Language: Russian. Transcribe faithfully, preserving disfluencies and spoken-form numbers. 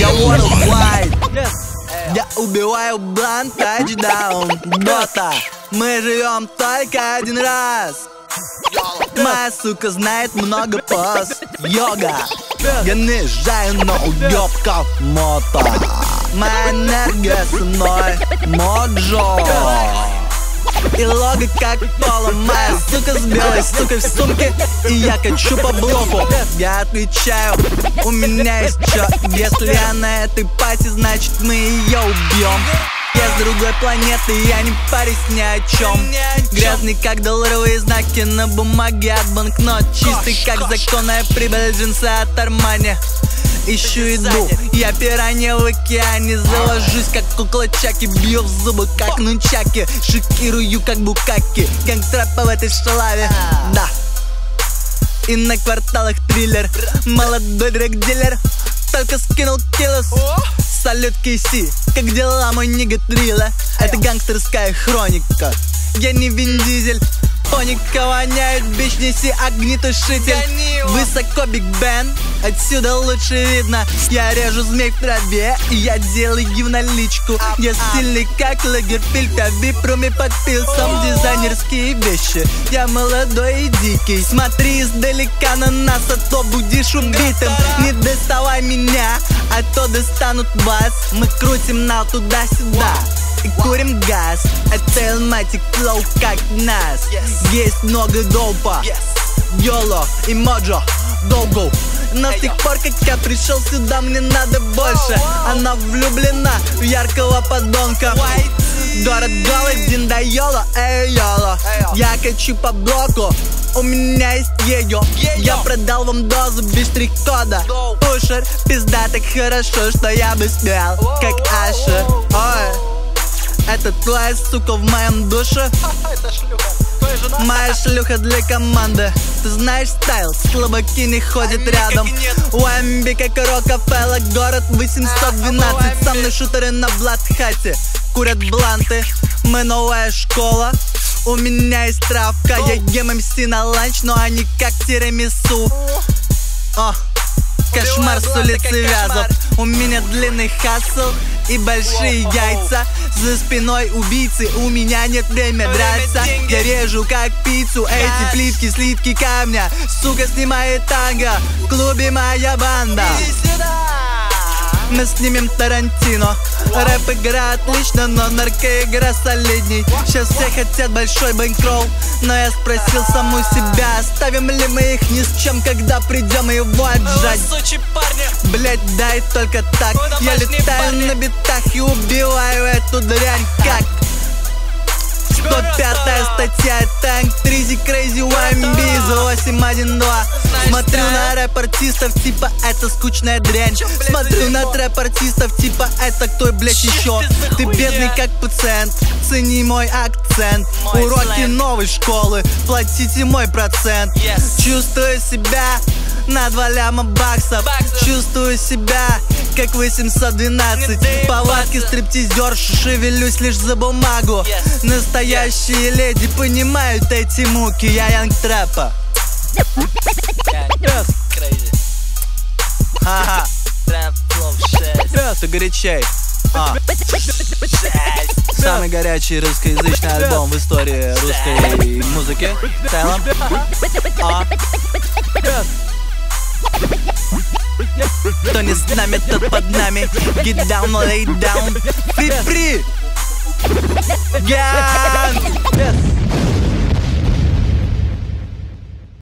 Я worldwide. Я убиваю блант, тачдаун. Дота. Мы живем только один раз. Моя сука знает много поз. Йога. Я наезжаю на уёбков мото. Моя энергия со мной. Моджо. И лого как пола. Моя сука с белой сукой в сумке. И я качу по блоку. Я отвечаю, у меня есть чё. Если я на этой пати, значит мы ее убьем. Я с другой планеты, я не парюсь ни о чем. Грязный как долларовые знаки на бумаге от банкнот. Чистый как законная прибыль, джинсы от Армани. Ищу еду, я пиранья в океане. Заложусь как кукла Чаки, бью в зубы как нунчаки. Шокирую как букаки, гангстрэпа в этой шалаве. Да. И на кварталах триллер. Молодой драг-дилер только скинул киллос. Салют Кейси, как дела, мой нига Трилла? Это гангстерская хроника. Я не Вин Дизель. Поника воняет, бич, неси огнетушитель. Высоко Биг Бен, отсюда лучше видно. Я режу змей в траве, и я делаю в наличку. Я стильный как Лагерфильд, я в вип-руме подпил сам дизайнерские вещи. Я молодой и дикий, смотри издалека на нас, а то будешь убитым. Не доставай меня, а то достанут вас. Мы крутим нал туда-сюда и курим газ. Это Элматик флоу как нас. Есть много допа, Йоло и Моджо, долго. Но с тех пор, как я пришел сюда, мне надо больше. Она влюблена в яркого подонка. Город голоден, да Йоло, эй Йоло. Я качу по блоку, у меня есть ее. Я продал вам дозу без штрих-кода. Пушер, пизда так хорошо, что я бы спел как Ашер. Ой, это твоя сука в моем душе. Моя шлюха для команды. Ты знаешь стайл, слабаки не ходят рядом. Уэмби как Рокфеллер, город восемьсот двенадцать. Со мной шутеры на Бладхате курят бланты. Мы новая школа, у меня есть травка. Я ем эм си на ланч, но они как тирамису. О, кошмар с улицы Вязов. У меня длинный хасл и большие яйца. За спиной убийцы, у меня нет времени драться. Я режу как пиццу эти плитки, слитки камня. Сука снимает танго, в клубе моя банда. Мы снимем Тарантино. Рэп игра отлично, но наркоигра солидней. Сейчас все хотят большой бэнкролл, но я спросил саму себя, оставим ли мы их ни с чем, когда придем его отжать. Блять, дай только так. Я летаю на битах и убиваю эту дрянь как сто пятая статья, Танк, Тризи, Крейзи, Уэмби, восемь один два. Смотрю на рэп-артистов, типа это скучная дрянь. Смотрю на трэп-артистов, типа это кто, блять, еще. Ты бедный как пациент, цени мой акцент. Уроки новой школы, платите мой процент. Чувствую себя на два ляма баксов. Чувствую себя как восемьсот двенадцать. Повадки стриптизерши, шевелюсь лишь за бумагу. Настоящие леди понимают эти муки. Я янг трэпа. Ха-ха. Ты горячей. А. Самый горячий русскоязычный альбом в истории русской музыки в целом. А. Кто не с нами, тот под нами. Get down, lay down. Free, free. Yeah.